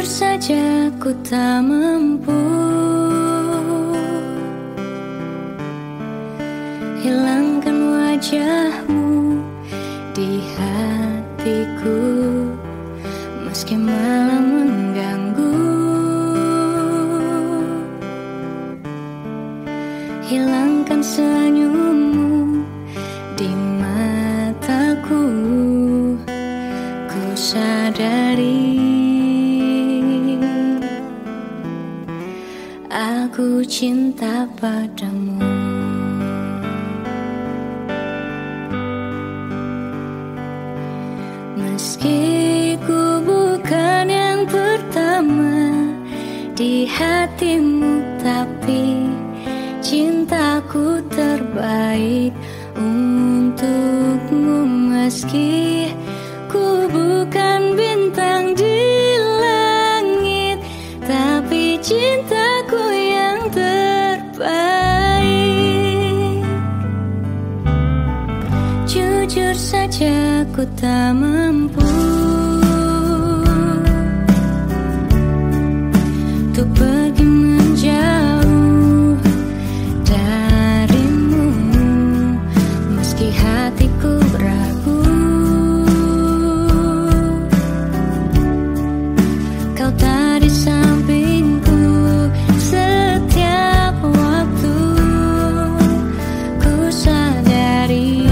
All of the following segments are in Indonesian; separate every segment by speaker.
Speaker 1: Jujur saja ku tak mampu hilangkan wajahmu di hatiku, meski malam mengganggu. Hilangkan senyummu di mataku, ku sadari aku cinta padamu. Meski ku bukan yang pertama di hatimu, tapi cintaku terbaik untukmu. Meski ku bukan bintang di langit, tapi cintaku yang terbaik. Jujur saja ku tak mampu untuk pergi menjauh darimu, meski hatiku ragu. Kau tak di sampingku setiap waktu, ku sadari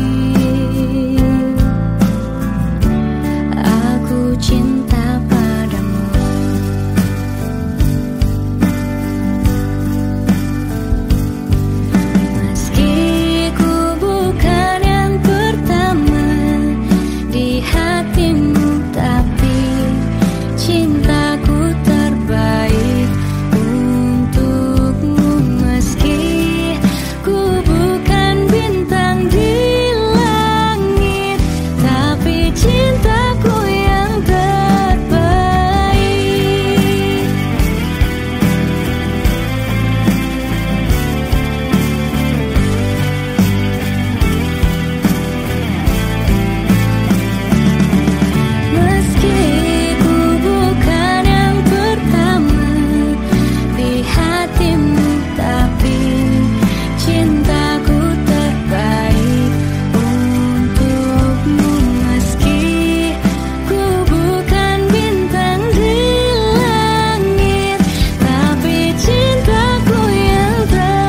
Speaker 1: aku cinta padamu. Meski ku bukan yang pertama di hatimu, tapi cintaku terbaik untukmu. Meski ku bukan bintang di langit, tapi cintaku yang terbaik. Meski ku bukan yang pertama di hatimu, tapi cintaku terbaik untukmu. Meski ku bukan bintang di langit, tapi cintaku yang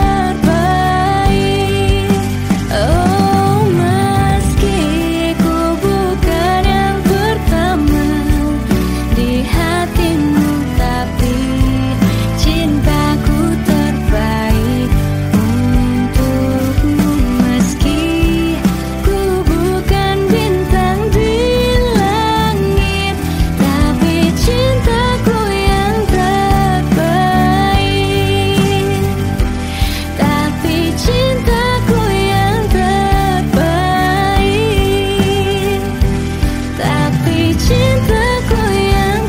Speaker 1: terbaik. Oh, meski ku bukan yang pertama di hatimu, tapi cintaku terbaik untukmu. Meski ku bukan bintang di langit, tapi cintaku yang terbaik. Tapi cintaku yang terbaik. Tapi cintaku yang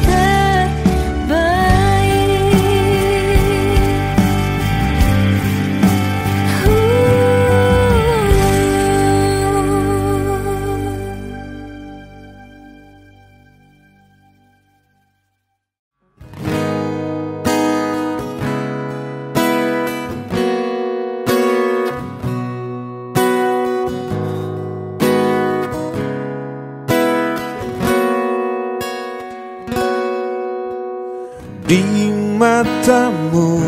Speaker 2: Di matamu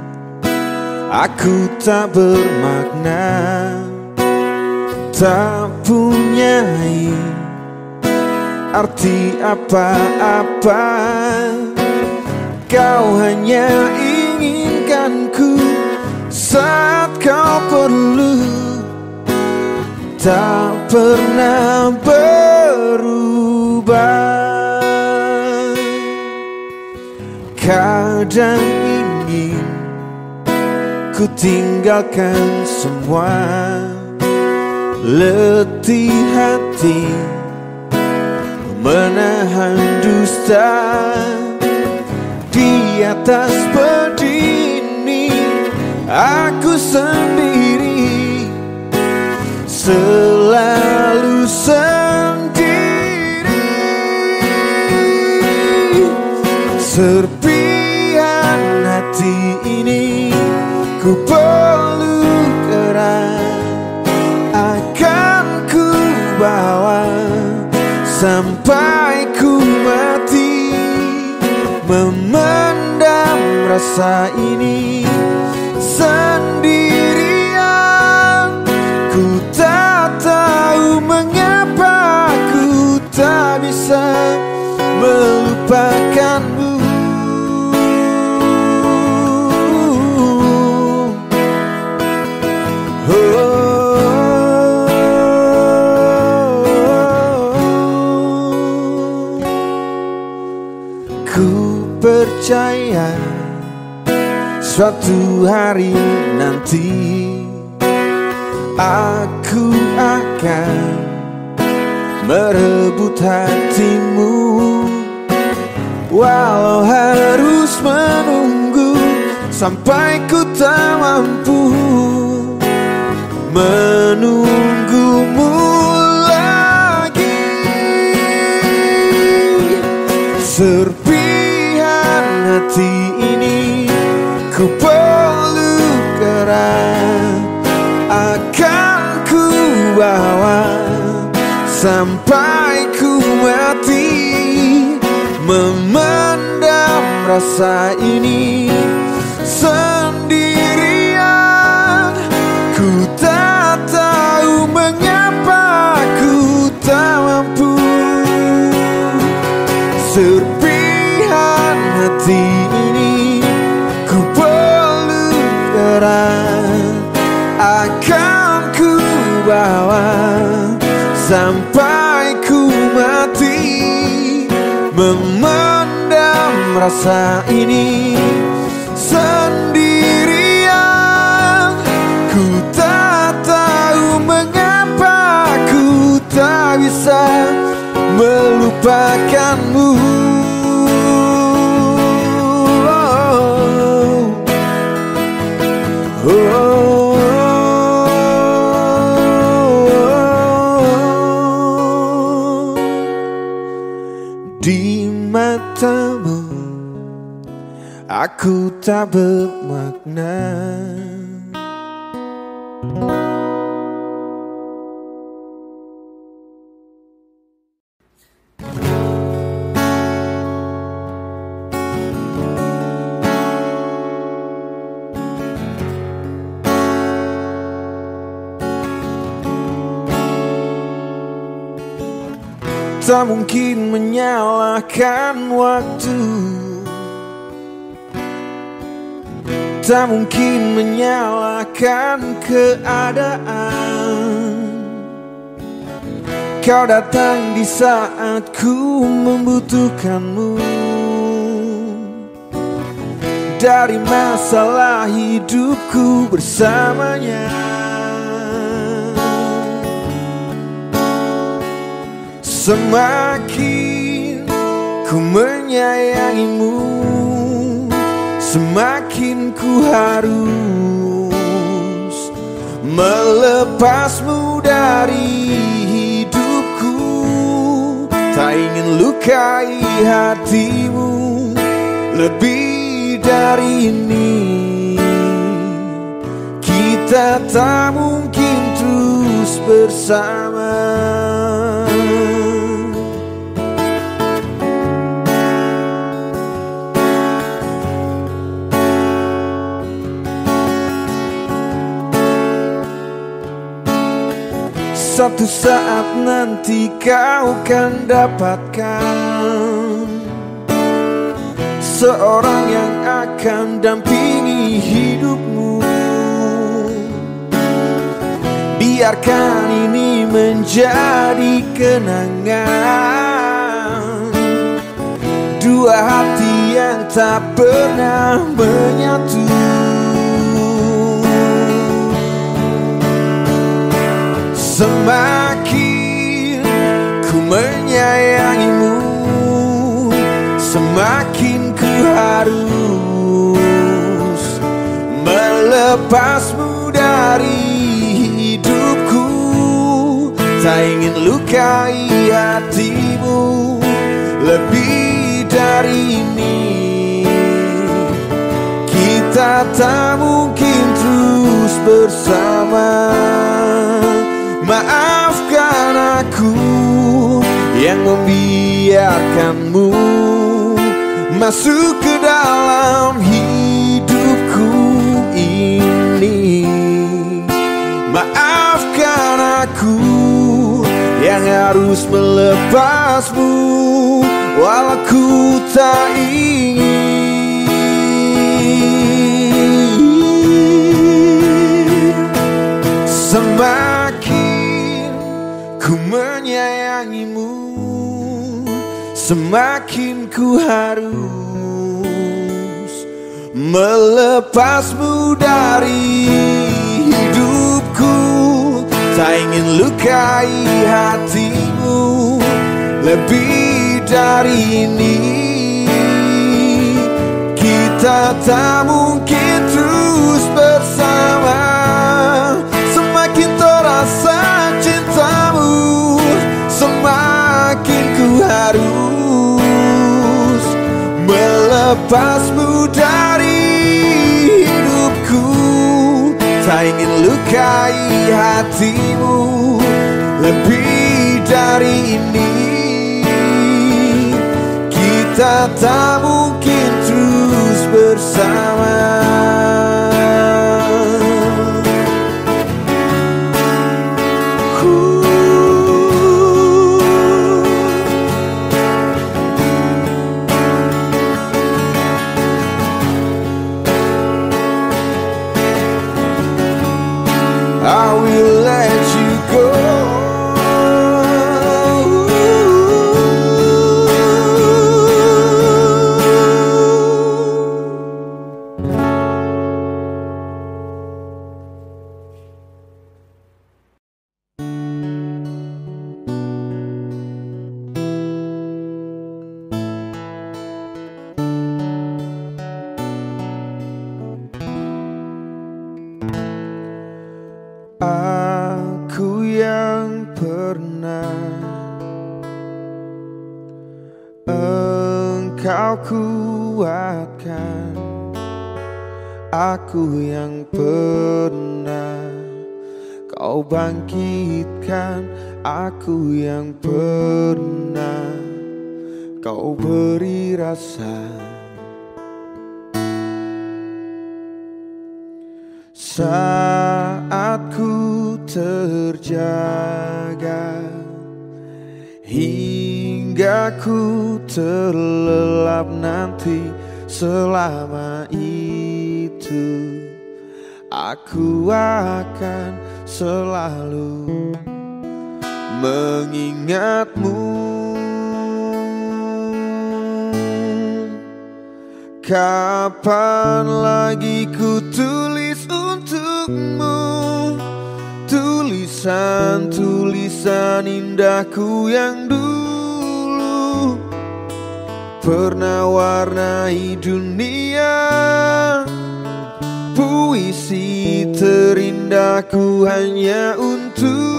Speaker 2: aku tak bermakna, tak punyai arti apa-apa. Kau hanya inginkanku saat kau perlu, tak pernah berubah. Kadang ingin ku tinggalkan semua, letih hati menahan dusta. Di atas berdiri aku sendiri, selalu sendiri. Serpihan hati ini ku peluk erat, akan ku bawa sampai ku mati. Memendam rasa ini sendirian, ku tak tahu mengapa ku tak bisa melupakanmu. Ku percaya suatu hari nanti aku akan merebut hatimu, walau harus menunggu sampai ku tak mampu menunggumu lagi. Serpihan hati ini ku peluk erat, akan ku bawa sampai ku mati. Memendam rasa ini sendirian, ku tak tahu mengapa ku tak mampu. Serpihan hati ini ku peluk erat, akan ku bawa sampai ku mati. Memendam rasa ini sendirian, ku tak tahu mengapa ku tak bisa melupakanmu. Di matamu aku tak bermakna. Tak mungkin menyalahkan waktu, tak mungkin menyalahkan keadaan. Kau datang di saat ku membutuhkanmu. Dari masalah hidupku bersamanya, semakin ku menyayangimu, semakin ku harus melepasmu dari hidupku. Tak ingin lukai hatimu lebih dari ini. Kita tak mungkin terus bersama. Satu saat nanti kau akan dapatkan seorang yang akan dampingi hidupmu. Biarkan ini menjadi kenangan, dua hati yang tak pernah menyatu. Semakin ku menyayangimu, semakin ku harus melepasmu dari hidupku. Tak ingin lukai hatimu lebih dari ini. tak mungkin terus bersama. Maafkan aku yang membiarkanmu masuk ke dalam hidupku ini. Maafkan aku yang harus melepasmu walau ku tak ingin. Semakin ku menyayangimu, semakin ku harus melepasmu dari hidupku. Tak ingin lukai hatimu lebih dari ini. Kita tak mungkin terus bersama. Semakin terasa cintamu, semakin ku harus melepasmu dari hidupku. Tak ingin lukai hatimu lebih dari ini. Kita tak mungkin terus bersama. I will let you go. Aku yang pernah engkau kuatkan, aku yang pernah kau bangkitkan, aku yang pernah kau beri rasa. Saat ku terjaga hingga ku terlelap nanti, selama itu aku akan selalu mengingatmu. Kapan lagi ku tulis untukmu tulisan-tulisan indahku yang dulu pernah warnai dunia. Puisi terindahku hanya untukmu.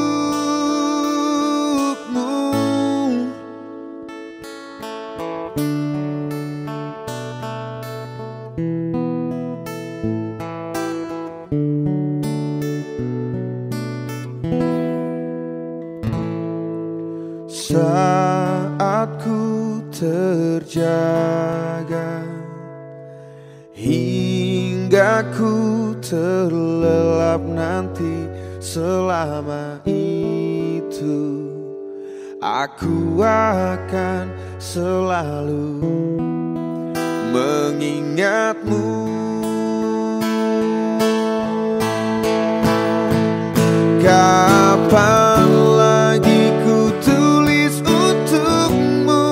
Speaker 2: Saat ku terjaga hingga ku terlelap nanti, selama itu aku akan selalu mengingatmu. Kapan lagi ku tulis untukmu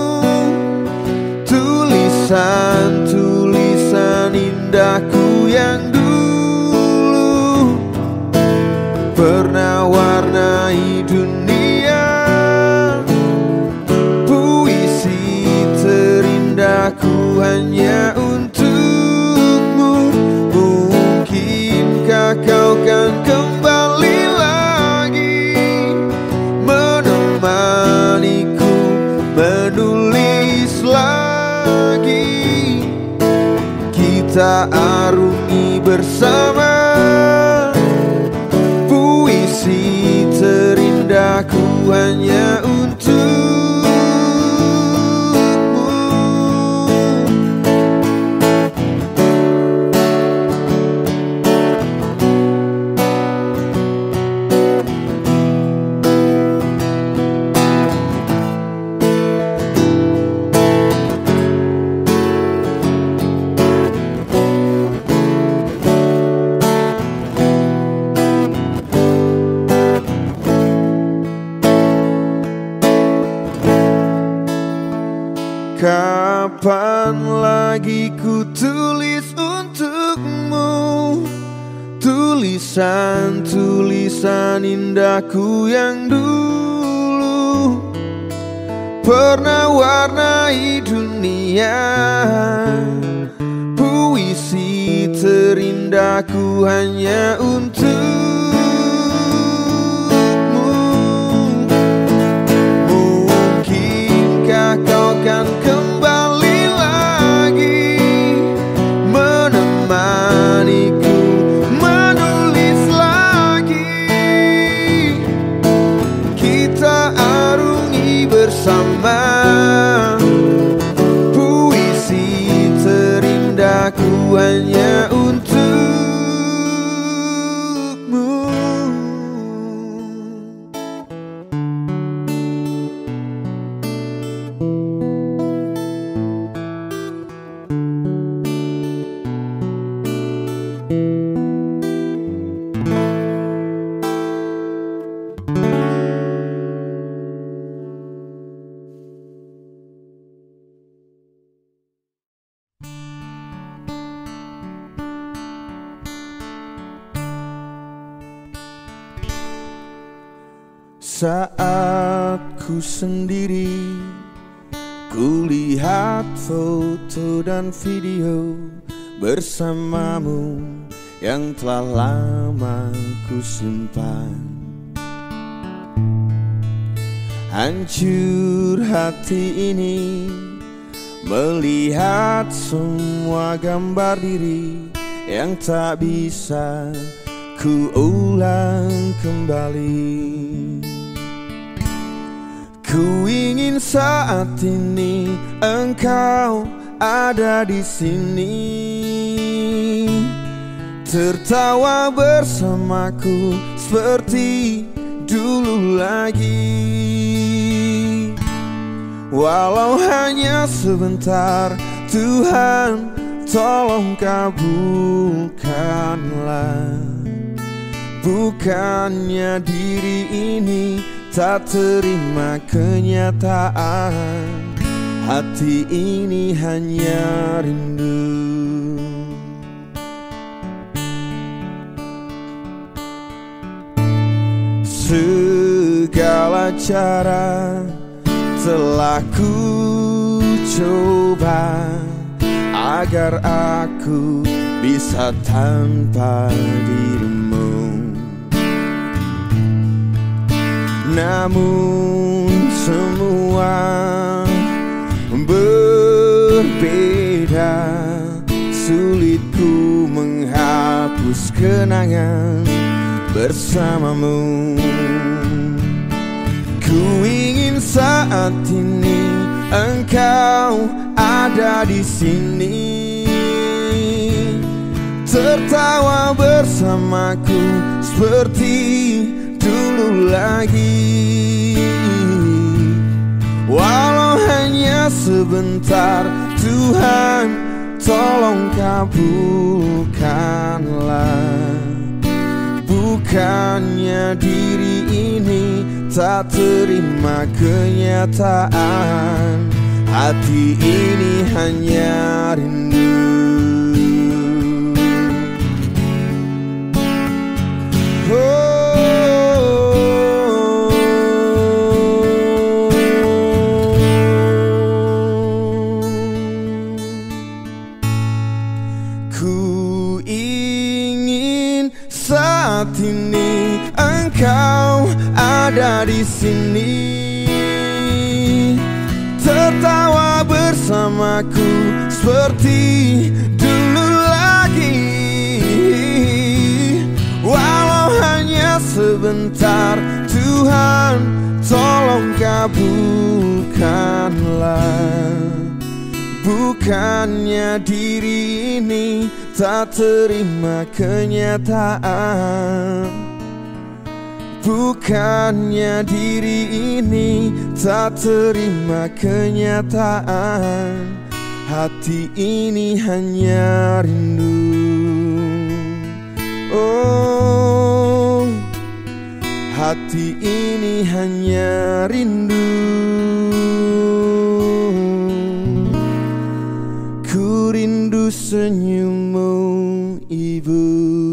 Speaker 2: tulisan-tulisan indahku yang dulu pernah warnai dunia. Puisi terindahku hanya untukmu. Mungkinkah kau kan kembali menulis lagi. kita arungi bersama. Puisi terindahku hanya untukmu. Kapan lagi ku tulis untukmu tulisan-tulisan indahku yang dulu pernah warnai dunia. Puisi terindahku hanya untukmu. Mungkinkah kau kan kembali lagi menemaniku menulis lagi. Kita arungi bersama. Puisi terindahku hanya untukmu. Saat ku sendiri, ku lihat foto dan video bersamamu yang telah lama ku simpan. Hancur hati ini melihat semua gambar diri yang tak bisa ku ulang kembali. Ku ingin saat ini engkau ada di sini, tertawa bersamaku seperti dulu lagi. Walau hanya sebentar, Tuhan tolong kabulkanlah. Bukannya diri ini tak terima kenyataan, hati ini hanya rindu. Segala cara telah ku coba agar aku bisa tanpa dirimu. Namun semua berbeda, sulit ku menghapus kenangan bersamamu. Ku ingin saat ini engkau ada di sini, tertawa bersamaku seperti dulu lagi. Walau hanya sebentar, Tuhan tolong kabulkanlah. Bukannya diri ini tak terima kenyataan, hati ini hanya rindu. Ku ingin saat ini engkau ada di sini, tertawa bersamaku seperti dulu sebentar, Tuhan tolong kabulkanlah. Bukannya diri ini tak terima kenyataan, bukannya diri ini tak terima kenyataan. Hati ini hanya rindu, oh, hati ini hanya rindu. Ku rindu senyummu, Ibu.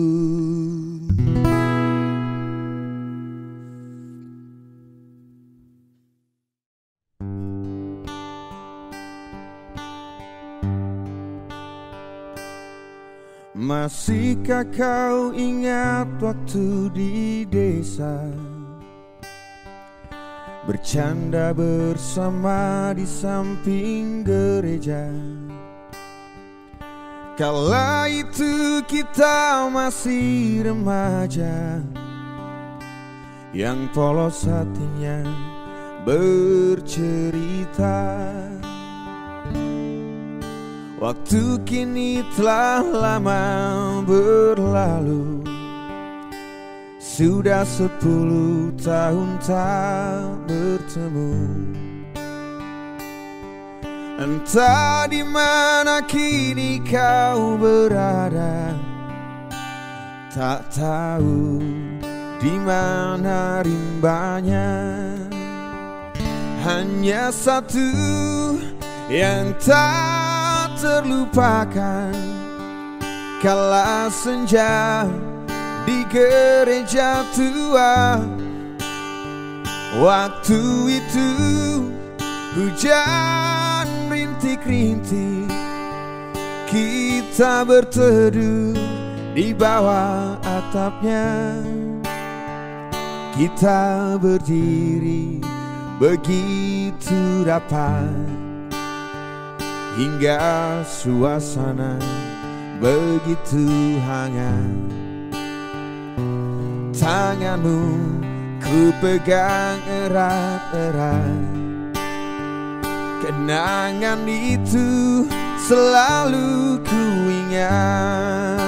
Speaker 2: Masihkah kau ingat waktu di desa, bercanda bersama di samping gereja? Kala itu kita masih remaja, yang polos hatinya bercerita. Waktu kini telah lama berlalu, sudah 10 tahun tak bertemu. Entah di mana kini kau berada, tak tahu di mana rimbanya. Hanya satu yang tak terlupakan, kala senja di gereja tua. Waktu itu hujan rintik-rintik, kita berteduh di bawah atapnya. Kita berdiri begitu rapat, hingga suasana begitu hangat. Tanganmu ku pegang erat-erat, kenangan itu selalu ku ingat.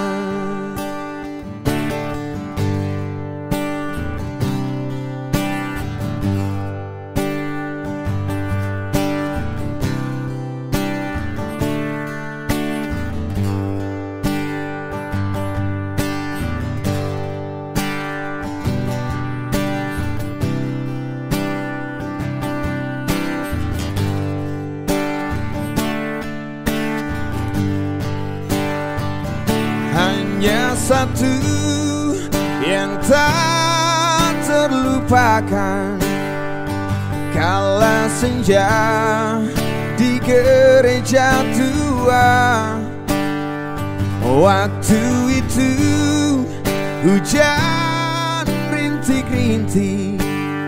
Speaker 2: Hanya satu yang tak terlupakan, kala senja di gereja tua. Waktu itu hujan rintik-rintik,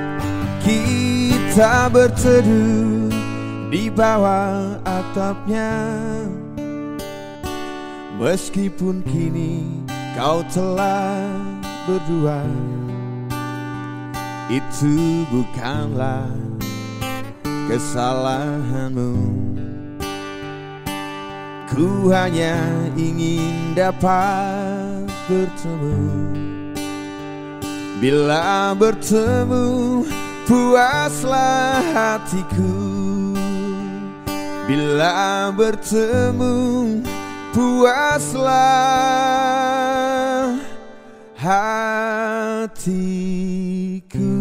Speaker 2: kita berteduh di bawah atapnya. Meskipun kini kau telah berdua, itu bukanlah kesalahanmu. Ku hanya ingin dapat bertemu. Bila bertemu, puaslah hatiku. Bila bertemu, puaslah hatiku.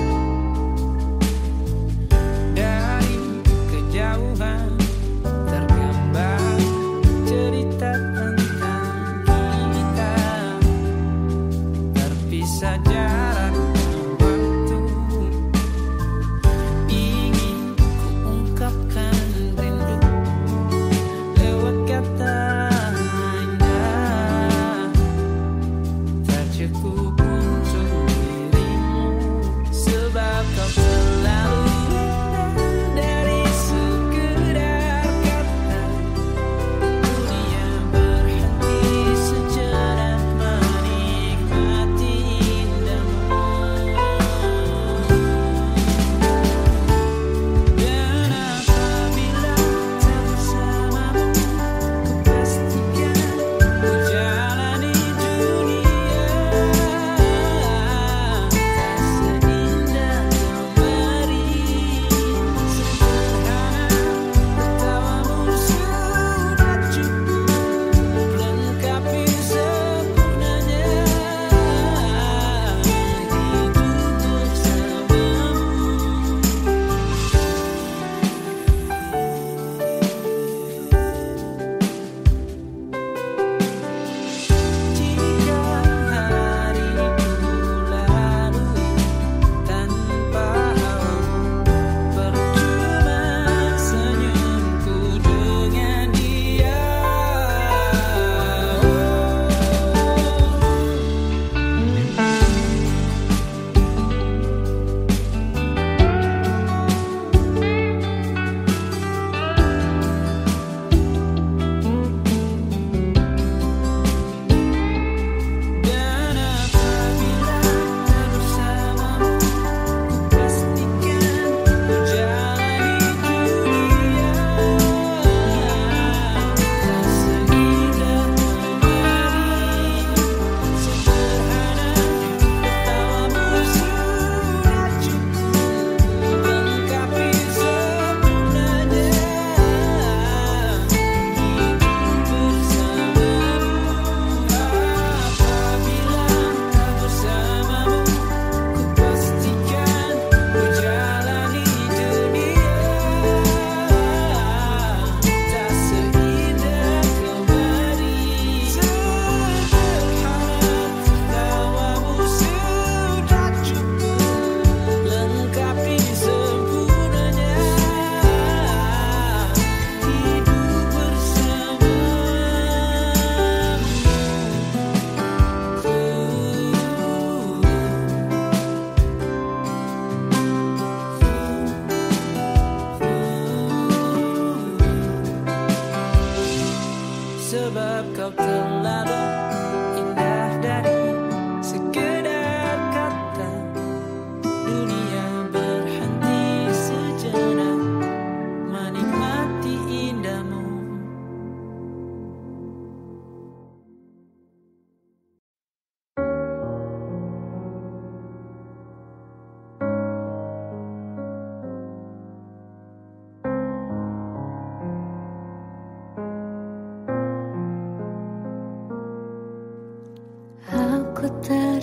Speaker 3: Dari kejauhan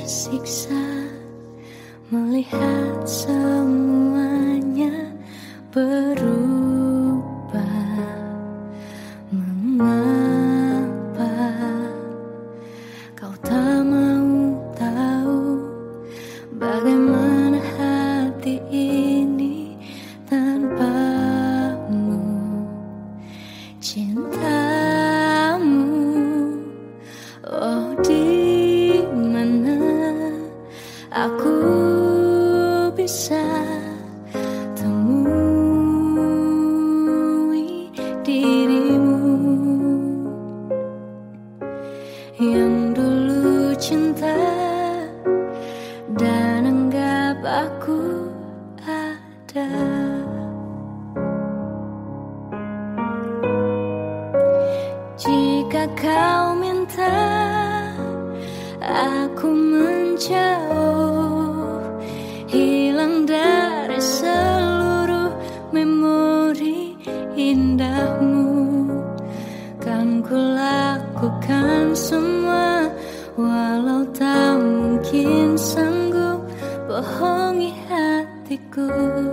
Speaker 1: tersiksa melihat semuanya berubah. Mengapa kau tak mau tahu bagaimana hati ini tanpamu? Cintamu, oh di mana aku bisa temui dirimu yang dulu cinta dan anggap aku ada. Jika kau minta aku menjauh, hilang dari seluruh memori indahmu, kan ku lakukan semua, walau tak mungkin sanggup bohongi hatiku.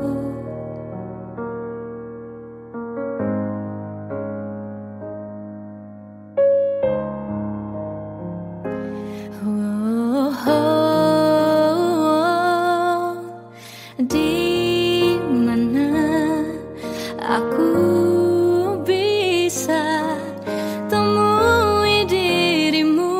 Speaker 1: Di mana aku bisa temui dirimu,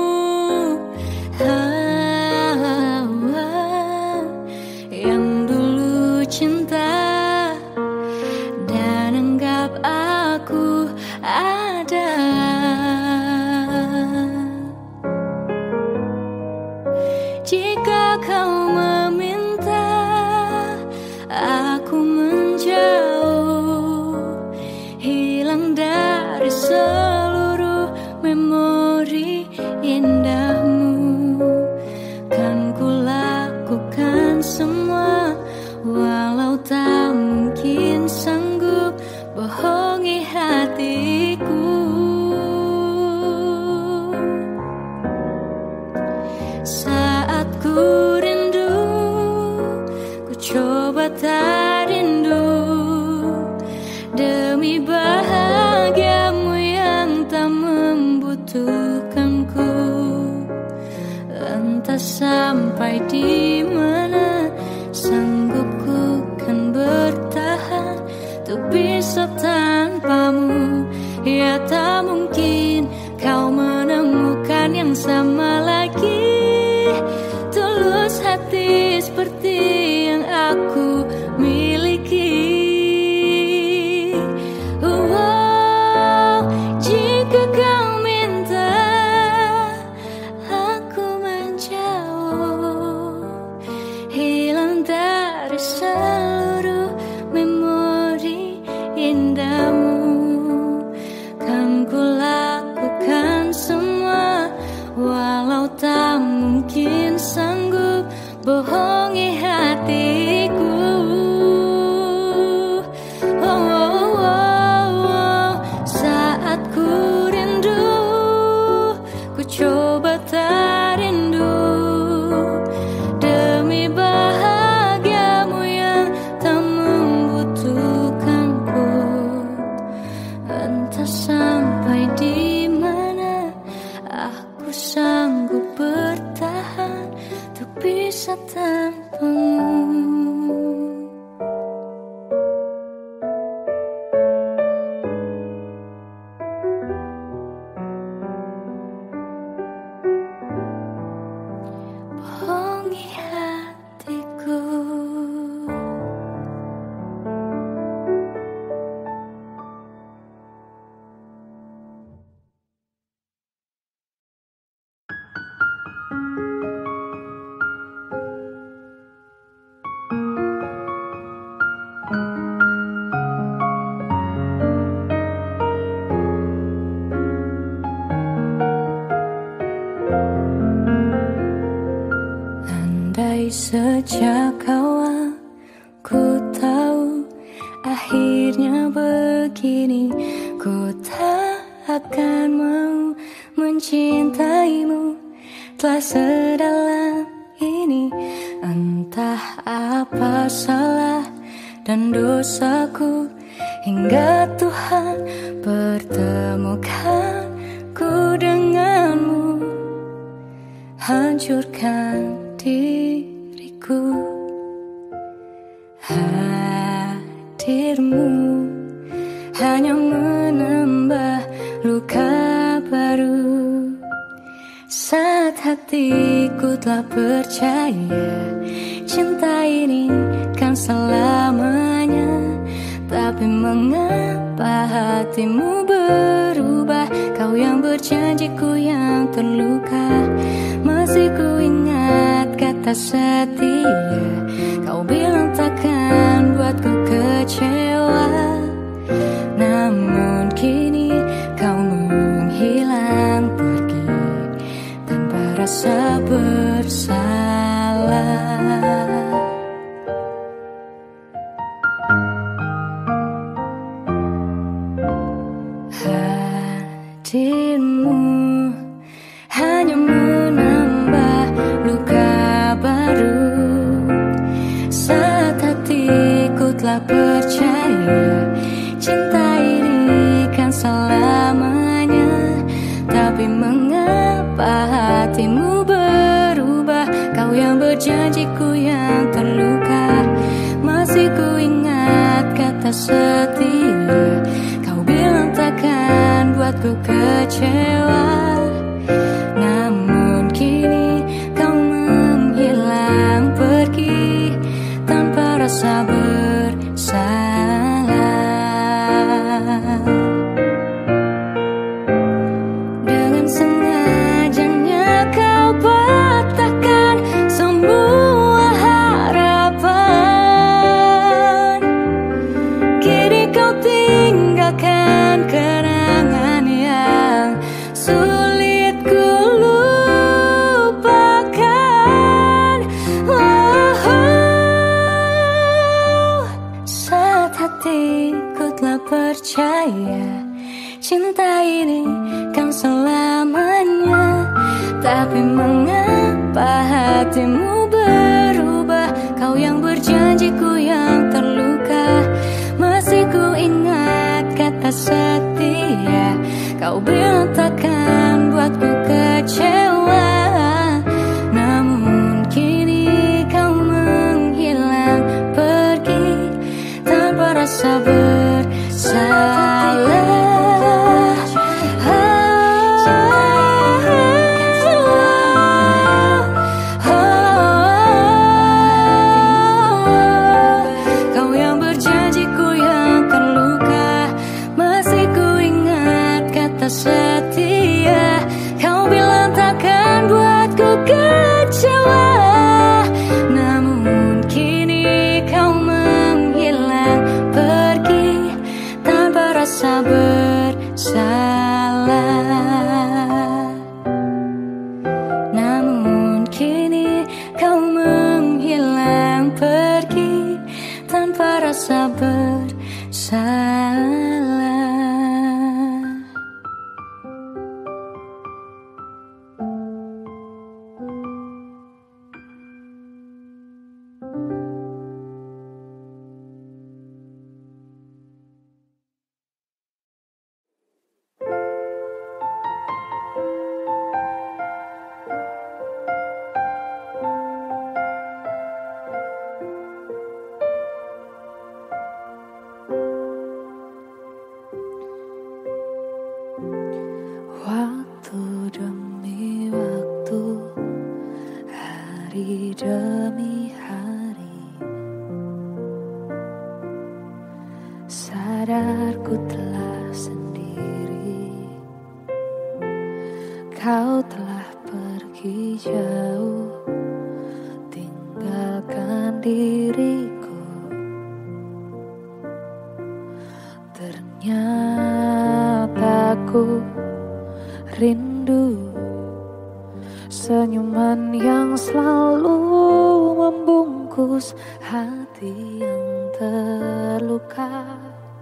Speaker 1: yang dulu cinta dan anggap aku ada. Jika kau meminta aku menjauh, hilang dari seluruh memori indahmu, kan ku lakukan semua, walau tak mungkin sanggup bohongi hatiku. Saat ku rindu, ku coba tak rindu, demi bahagiamu yang tak membutuhkanku. Entah sampai di mana sanggupku kan bertahan untuk bisa tanpamu. Ya tak mungkin kau menemukan yang sama lagi, tulus hati seperti yang aku miliki. Jika kau minta aku menjauh, hilang dari seluruh memori indahmu, kan ku lakukan semua, walau tak mungkin sanggup bohongi hatiku. Saat ku rindu, ku coba tak rindu, demi bahagiamu yang tak membutuhkanku. Entah sampai di mana aku sanggup bertahan untuk bisa tanpamu. Bohongi hatiku. Andai sejak awal ku tahu akhirnya begini, ku tak akan mau mencintaimu telah sedalam ini. Entah apa salah dan dosaku, hingga Tuhan pertemukanku denganmu. Hancurkan diriku, hadirmu hanya menambah luka baru. Saat hatiku telah percaya cinta ini kan selamanya, tapi mengapa hatimu berubah? Kau yang berjanjiku yang terluka, masih ku ingat kata setia. Kau bilang takkan buatku kecewa, namun kini kau menghilang pergi tanpa rasa bersalah. Hadirmu hanya menambah luka baru. Saat hatiku telah percaya cinta ini kan selamanya, tapi mengapa hatimu berubah? Kau yang berjanjiku yang terluka, masih ku ingat kata setia. Kau bilang takkan buatku kecewa, namun kini kau menghilang pergi tanpa rasa bersalah. Dengan sengajanya kau patahkan semua harapan. Kini kau tinggalkan kenangan yang sulit ku lupakan. Saat hatiku telah percaya cinta ini kan selamanya, tapi mengapa hatimu berubah? Kau yang berjanjiku yang terluka, masih ku ingat kata setia. Kau bilang takkan buatku kecewa, namun kini kau menghilang pergi tanpa rasa bersalah. Kau yang berjanjiku yang terluka, masih ku ingat kata setia. Kau bilang takkan buatku kecewa, namun kini kau menghilang pergi tanpa rasa bersalah. Namun kini kau menghilang pergi tanpa rasa bersalah. Waktu demi waktu, hari demi hari, sadarku telah sendiri. Kau telah pergi jauh, tinggalkan diriku. Ternyata ku rindu senyuman yang selalu membungkus hati yang terluka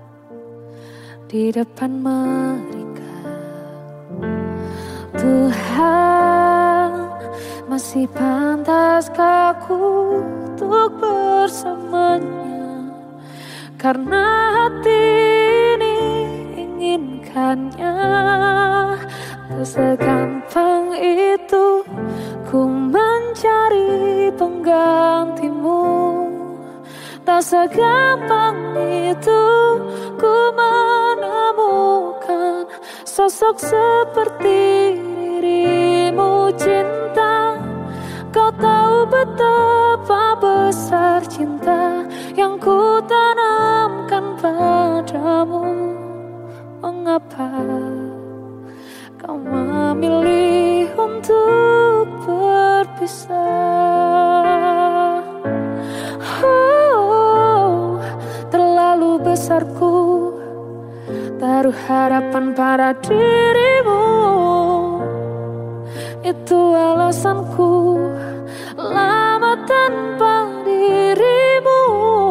Speaker 1: di depan mereka. Tuhan, Masih pantaskah aku untuk bersamanya? Karena hati ini inginkannya. Tak segampang itu ku mencari penggantimu. Tak segampang itu ku menemukan sosok seperti dirimu. Cinta, kau tahu betapa besar cinta yang ku tanamkan padamu. Mengapa kau memilih untuk berpisah? Oh, terlalu besarku taruh harapan pada dirimu. Itu alasanku lama tanpa dirimu.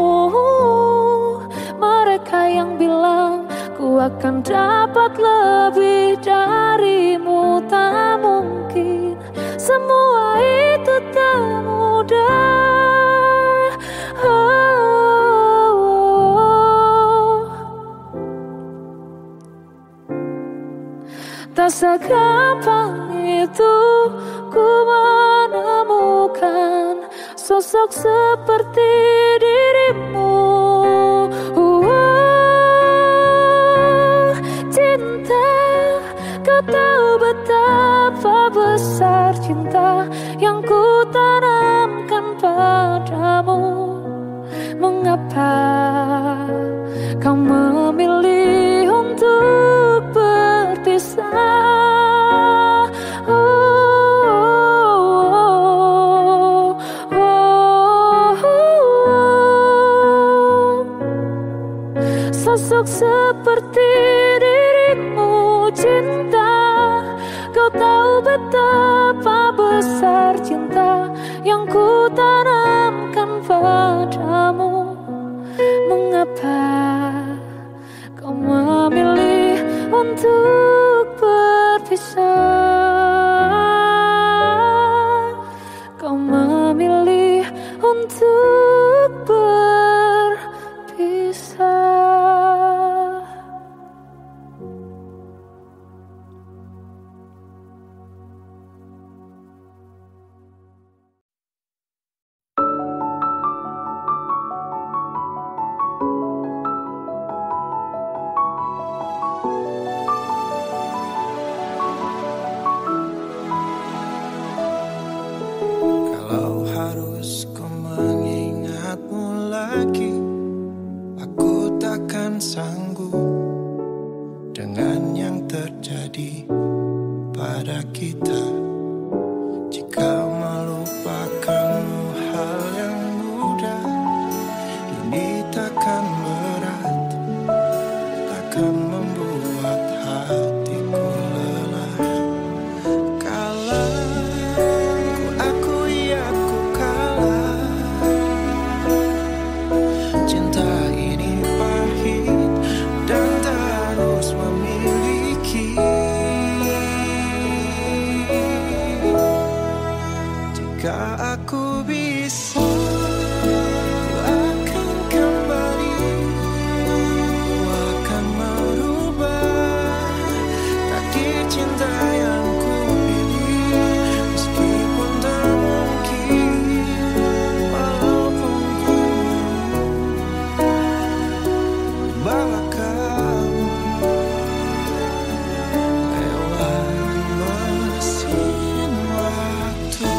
Speaker 1: Mereka yang bilang ku akan dapat lebih darimu, tak mungkin. Semua itu tak mudah. Tak segampang itu ku menemukan sosok seperti dirimu. Cinta, kau tahu betapa besar cinta yang ku tanamkan padamu. Mengapa kau memilih untuk berpisah? Sosok seperti dirimu. Cinta, kau tahu betapa besar cinta yang ku tanamkan padamu. Mengapa kau memilih untuk berpisah? Kau memilih untuk berpisah.
Speaker 2: Kalau harus ku mengingatmu lagi, aku takkan sanggup dengan yang terjadi pada kita. Jika melupakanmu hal yang mudah, ini takkan berat, takkan membuat hatiku lelah. Kalau ku akui aku kalah, cinta ini pahit dan terus memiliki. Jika aku bisa, ku akan kembali, ku akan merubah takdir cinta yang ku pilih. Meskipun tak mungkin, walaupun ku bawa kamu lewat mesin waktu.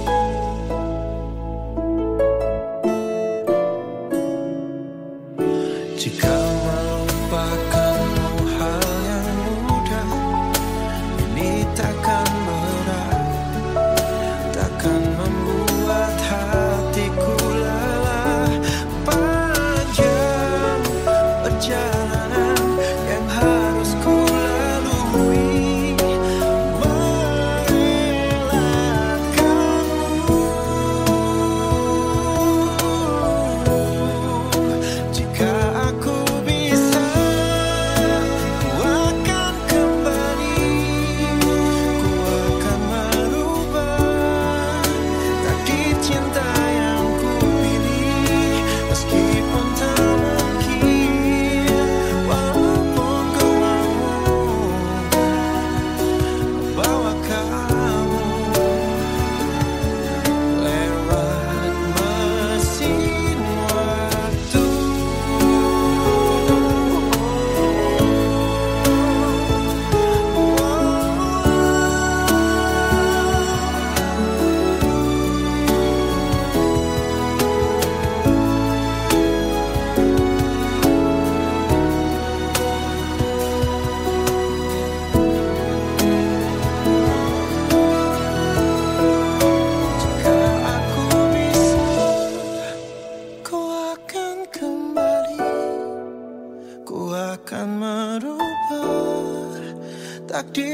Speaker 2: Jika melupakanmu hal yang mudah, ini takkan berat, takkan membuat hatiku lelah. Panjang perjalanan yang harus ku lalui, merelakanmu. Jika aku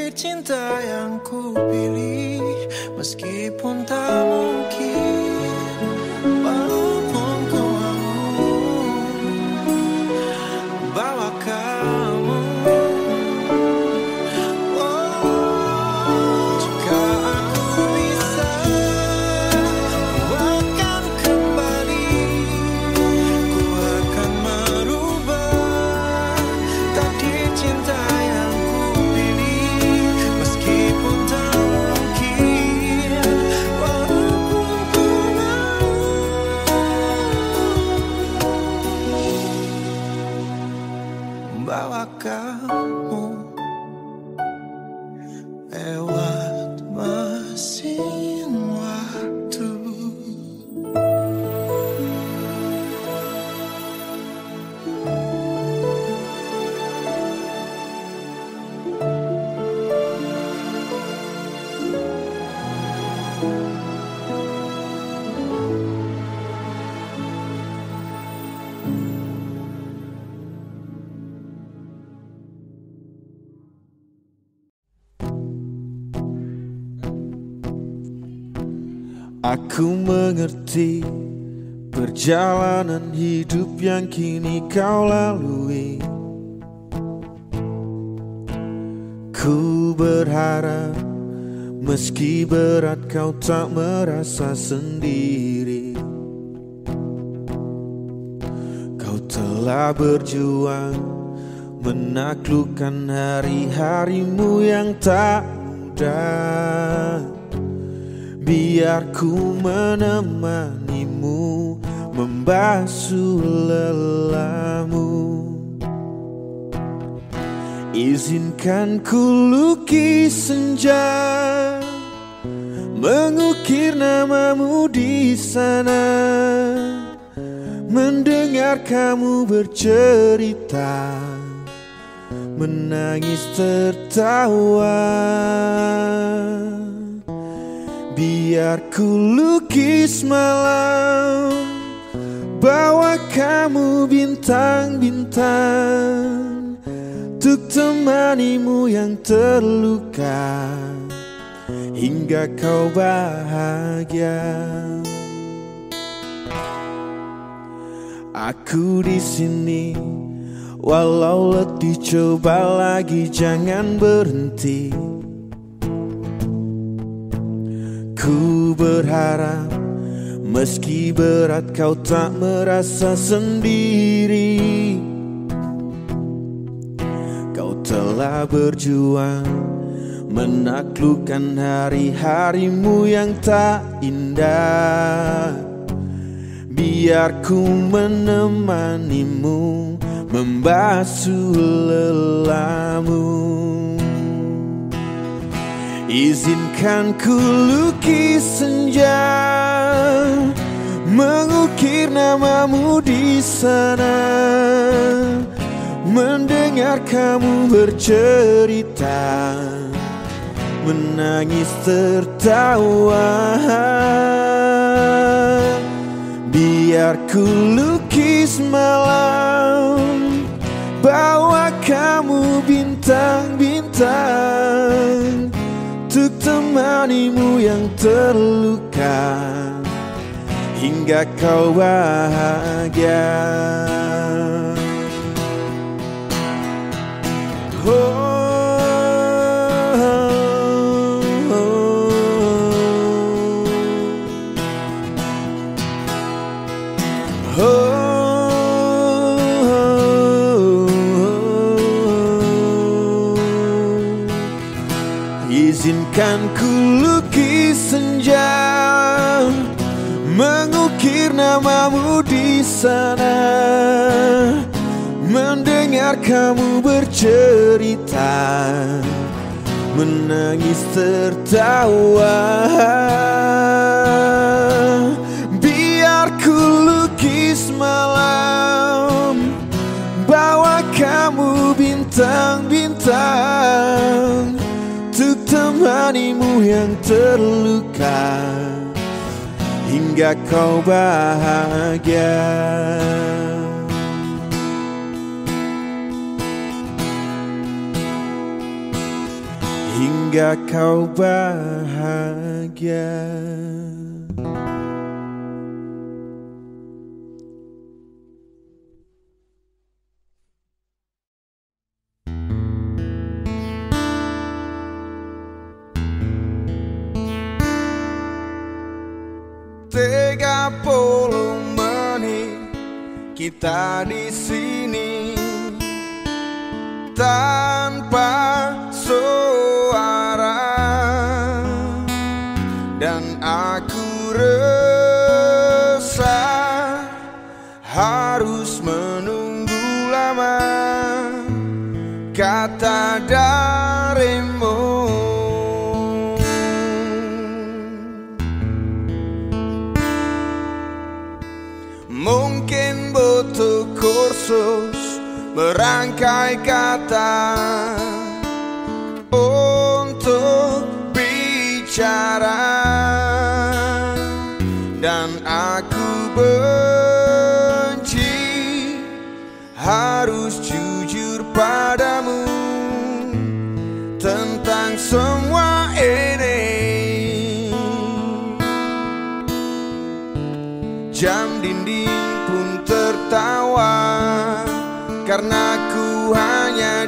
Speaker 2: cinta yang ku pilih, meskipun tak mungkin, walaupun ku mau bawa kamu. Oh, jika aku bisa, ku akan kembali, ku akan merubah takdir cinta yang ku pilih, meskipun tak mungkin, walaupun ku mau bawa kamu lewat mesin waktu. Aku mengerti perjalanan hidup yang kini kau lalui. Ku berharap meski berat kau tak merasa sendiri. Kau telah berjuang menaklukkan hari-harimu yang tak mudah. Biar ku menemanimu membasuh lelahmu. Izinkan ku lukis senja, mengukir namamu di sana, mendengar kamu bercerita, menangis tertawa. Biar ku lukis malam, bawa kamu bintang-bintang, untuk temanimu yang terluka hingga kau bahagia. Aku di sini, walau letih coba lagi jangan berhenti. Ku berharap meski berat kau tak merasa sendiri. Kau telah berjuang menaklukkan hari-harimu yang tak indah. Biar ku menemanimu membasuh lelahmu. Izinkan ku lukis senja, mengukir namamu di sana, mendengar kamu bercerita, menangis tertawa. Biar ku lukis malam, bawa kamu bintang-bintang, untuk temanimu yang terluka hingga kau bahagia. Izinkan ku lukis senja, mengukir namamu di sana, mendengar kamu bercerita, menangis tertawa. Biar ku lukis malam, bawa kamu bintang-bintang, untuk temanimu yang terluka hingga kau bahagia. hingga kau bahagia. Tiga puluh menit kita di sini tanpa suara, dan aku resah harus menunggu lama kata darimu. Mungkin butuh kursus merangkai kata untuk bicara, dan aku benci harus jujur padamu tentang semua ini. Jam dinding pun tertawa karena ku hanya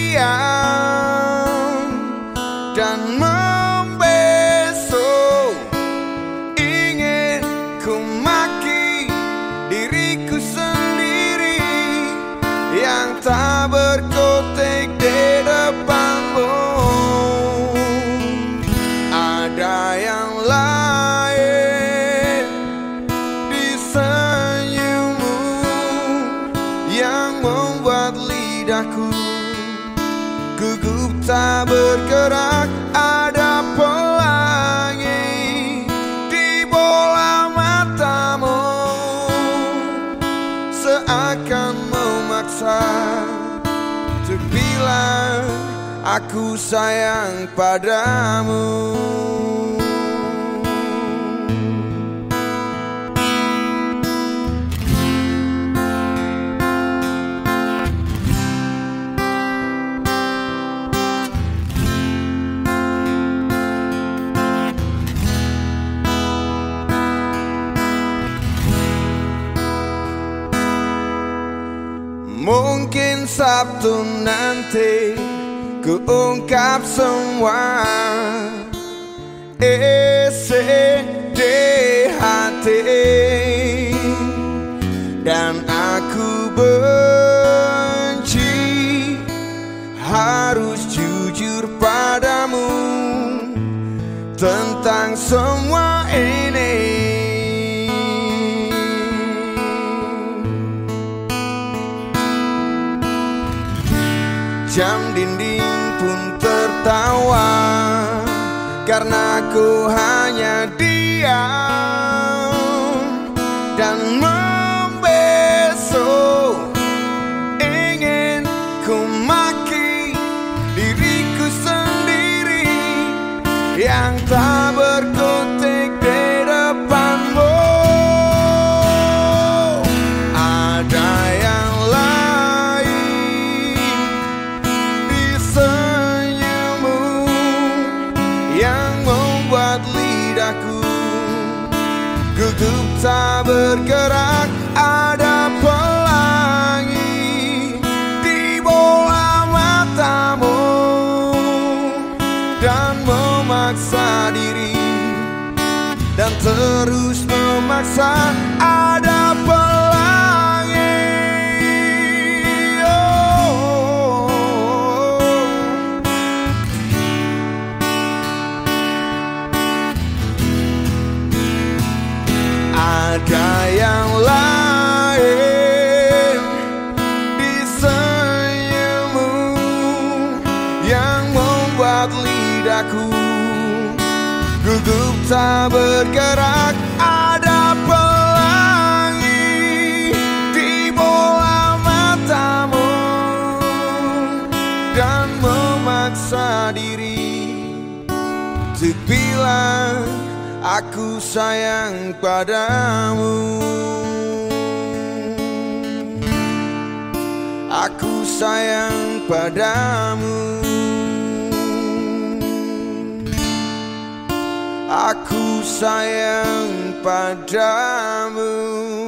Speaker 2: diam dan membeso. Ingin ku maki diriku sendiri yang tak berkutik di depanmu. Ada yang lain di senyummu yang membuat lidahku gugup tak bergerak. Ada pelangi di bola matamu, seakan memaksa untuk bilang aku sayang padamu. Mungkin Sabtu nanti ku ungkap semua isi di hati, dan aku benci harus jujur padamu tentang semua ini. Jam dinding pun tertawa karena ku hanya diam dan membeso. Ingin ku maki diriku sendiri yang tak berkutik di depanmu. Ada yang gugup tak bergerak. Ada pelangi di bola matamu dan memaksa diri dan terus memaksa. Ada pelangi, oh. Ada yang lain di senyummu yang membuat lidahku gugup tak bergerak. Ada pelangi di bola matamu dan memaksa diri untuk bilang aku sayang padamu. Aku sayang padamu. aku sayang padamu.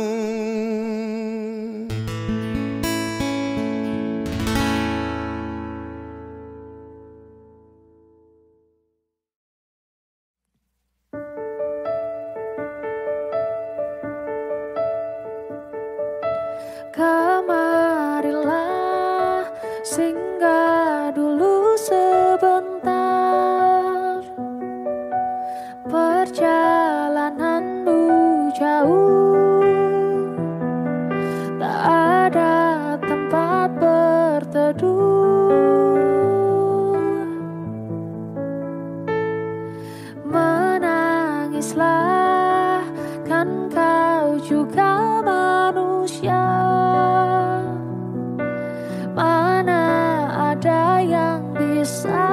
Speaker 1: Kemarilah singgah dulu sebentar, perjalananmu jauh, tak ada tempat berteduh. Menangislah, kan kau juga manusia. Mana ada yang bisa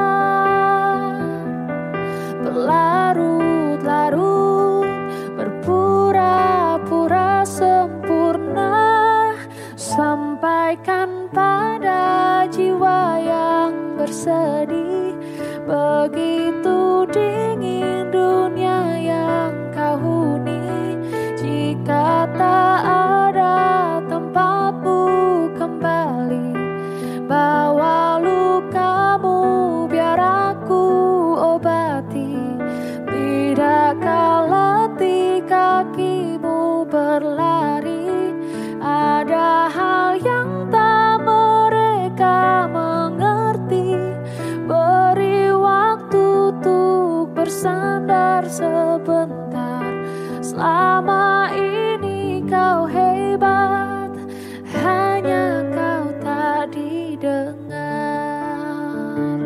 Speaker 1: berlarut-larut, berpura-pura sempurna. Sampaikan pada jiwa yang bersedih, begitu dingin dunia yang kau huni. Jika tak ada tempatmu kembali, bawa lukamu biar aku obati. Tidakkah letih kakimu berlari? Ada hal yang tak mereka mengerti. Beri waktu untuk bersandar sebentar. Selama ini kau hebat, hanya kau tak didengar.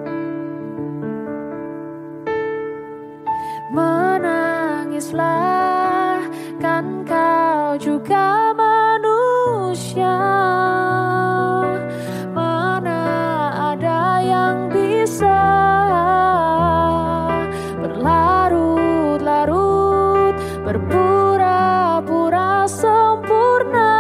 Speaker 1: Menangislah, kan kau juga manusia. Mana ada yang bisa berlarut-larut, berpura-pura sempurna.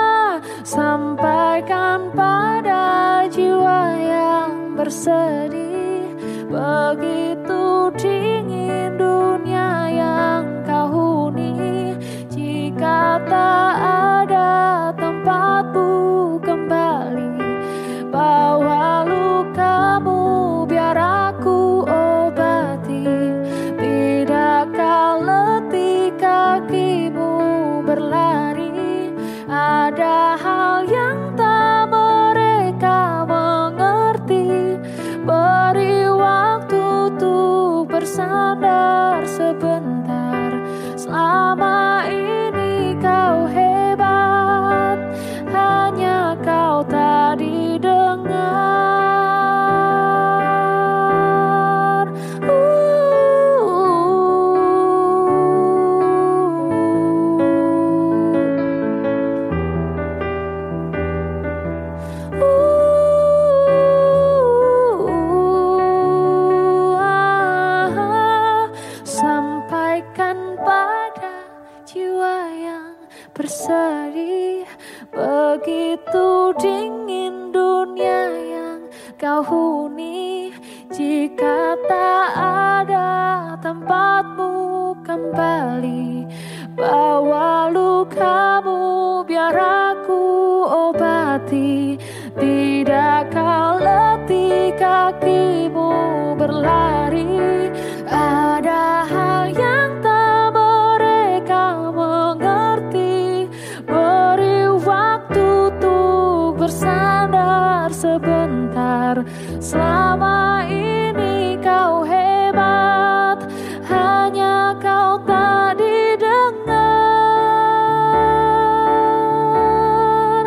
Speaker 1: Sampaikan pada jiwa yang bersedih, begitu dingin dunia yang kau huni. Jika tak ada tempatmu kembali, bawa lukamu biar aku obati. Tidakkah letih kakimu berlari? Ada hal yang tak mereka mengerti. Beri waktu untuk bersandar sebentar. Selama ini kau hebat, hanya kau tak didengar. Sampaikan pada jiwa yang bersedih, begitu dingin dunia yang kau huni. Jika tak ada tempatmu kembali, bawa lukamu biar aku obati. Tidakkah letih kakimu berlari? Ada hal yang tak mereka mengerti. Beri waktu untuk bersandar sebentar. Selama ini kau hebat, hanya kau tak didengar.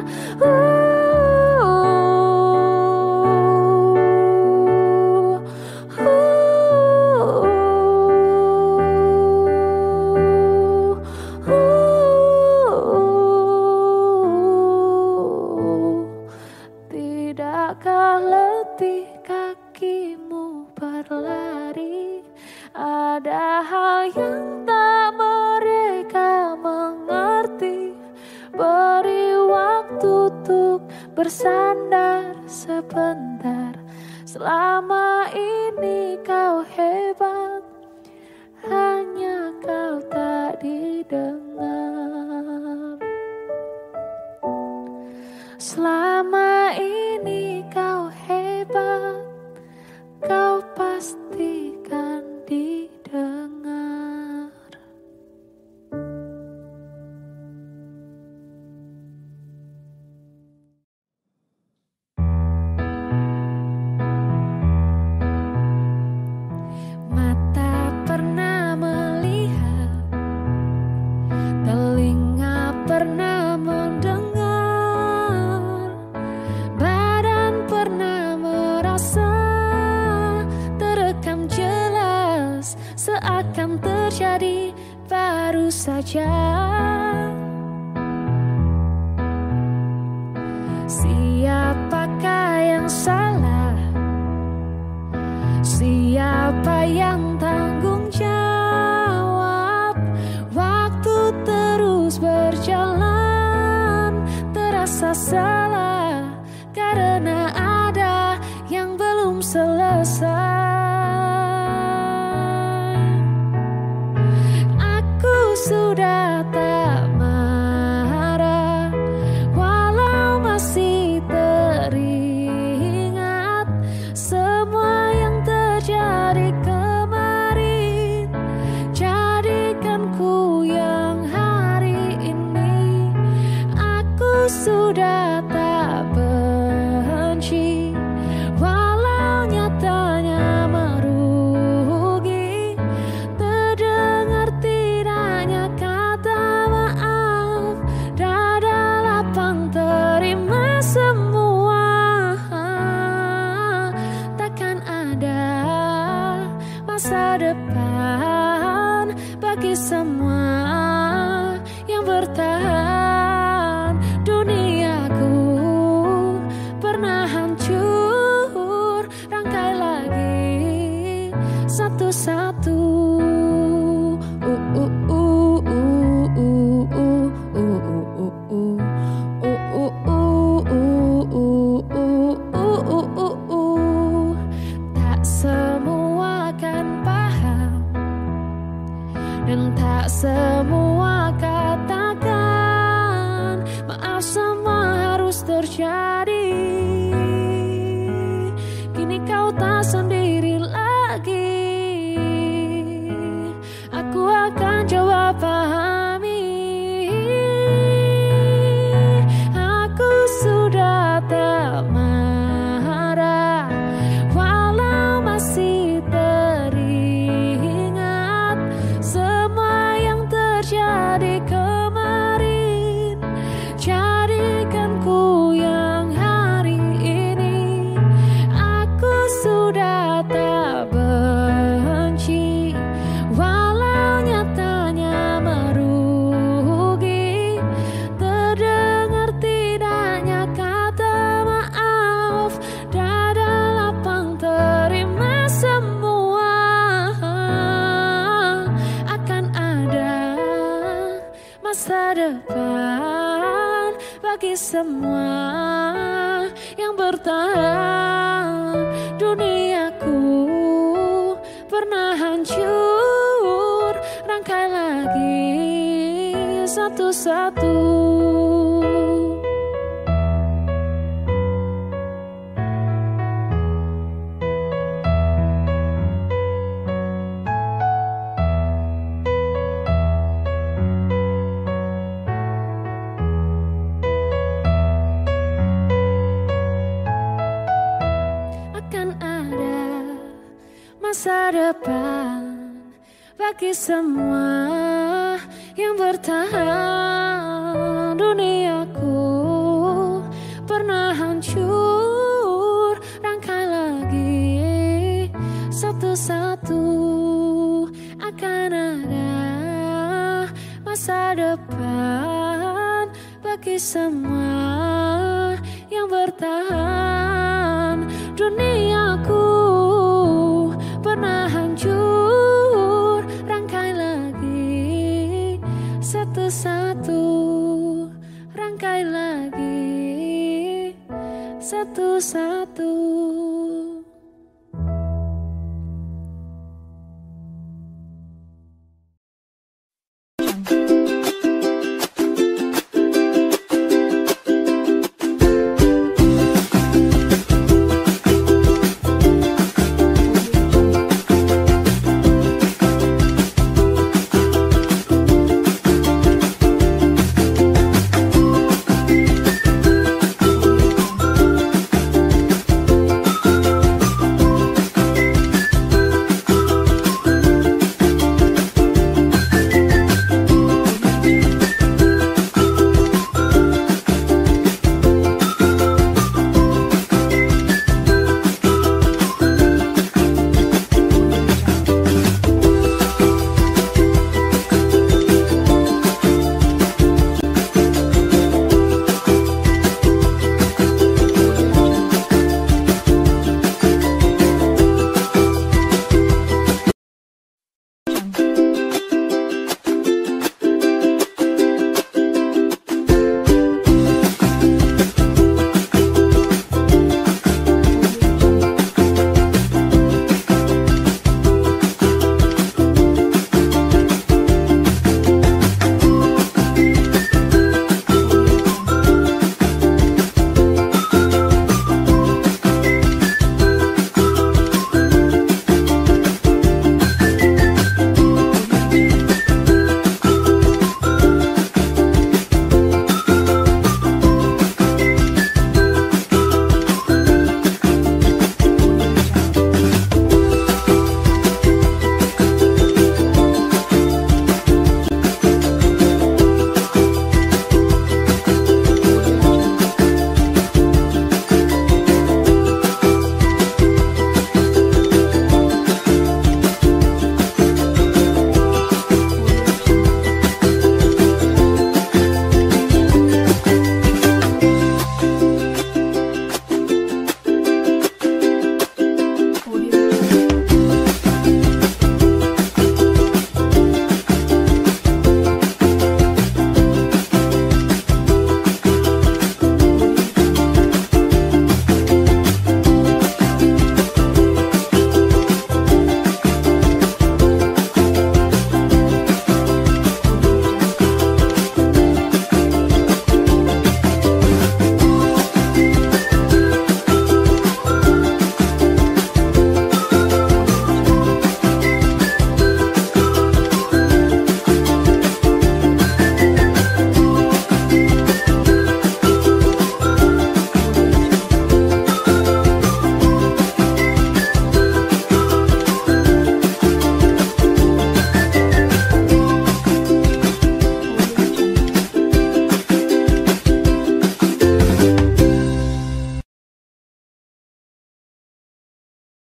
Speaker 1: Tidakkah letih kakimu berlari? Ada hal yang tak mereka mengerti. Beri waktu untuk bersandar sebentar. Selama ini kau hebat. Selama ini kau hebat, kau pastikan didengar. Mata pernah melihat, telinga pernah mendengar, badan pernah merasa, terekam jelas seakan terjadi baru saja. Siapakah yang salah? Siapa yang tanggung jawab? Waktu terus berjalan, terasa salah karena ada yang belum selesai. Aku sudah tak marah, walau masih teringat semua yang terjadi kemarin. Jadikan ku yang hari ini. Aku sudah tak benci, walau nyatanya merugi. Terdengar tidaknya kata maaf, dada lapang terima semua. Takkan ada masa depan bagi semua yang bertahan. Duniaku pernah hancur, rangkai lagi satu-satu. Tak semua kan paham, dan tak semua katakan maaf. Semua harus terjadi. Kini kau tak sendiri lagi. Aku akan coba pahami. Aku sudah tak marah, walau masih teringat semua yang terjadi kemarin. Jadikan ku yang hari ini. Aku sudah tak benci, walau nyatanya merugi. Terdengar tidaknya kata maaf, dada lapang terima semua. Akan ada masa depan bagi semua yang bertahan. Duniaku pernah hancur, rangkai lagi satu-satu. Akan ada masa depan bagi semua yang bertahan. Duniaku pernah hancur, rangkai lagi satu-satu. Akan ada masa depan bagi semua yang bertahan. Duniaku pernah hancur, rangkai lagi satu-satu. Rangkai lagi satu-satu.